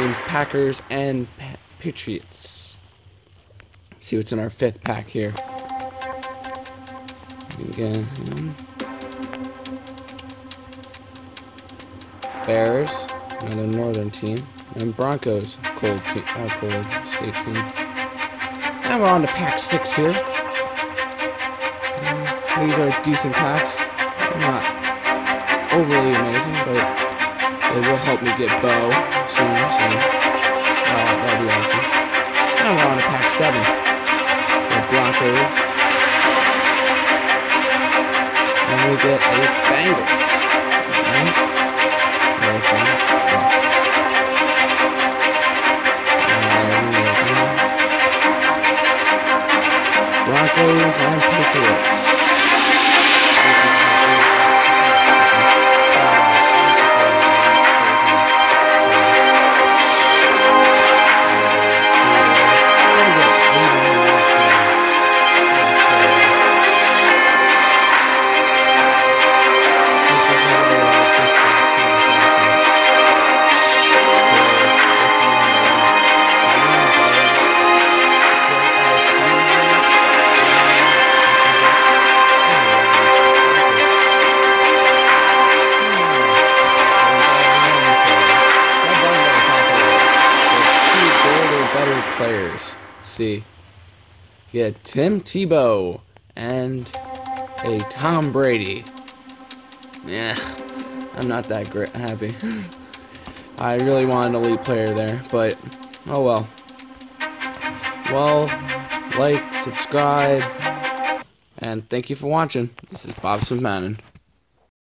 team, Packers and Patriots. Let's see what's in our 5th pack here. Again, Bears, another northern team, and Broncos, cold state team. Now we're on to pack 6 here. These are decent packs, not overly amazing, but they will help me get Bo soon, so that'll be awesome. Now we're on to pack 7. The Broncos, and we get a Bengals. Right? There's Broncos and Patriots. Players. Let's see. You get Tim Tebow and a Tom Brady. Yeah, I'm not that happy. I really want an elite player there, but oh well. Well, like, subscribe, and thank you for watching. This is Bob from Madden.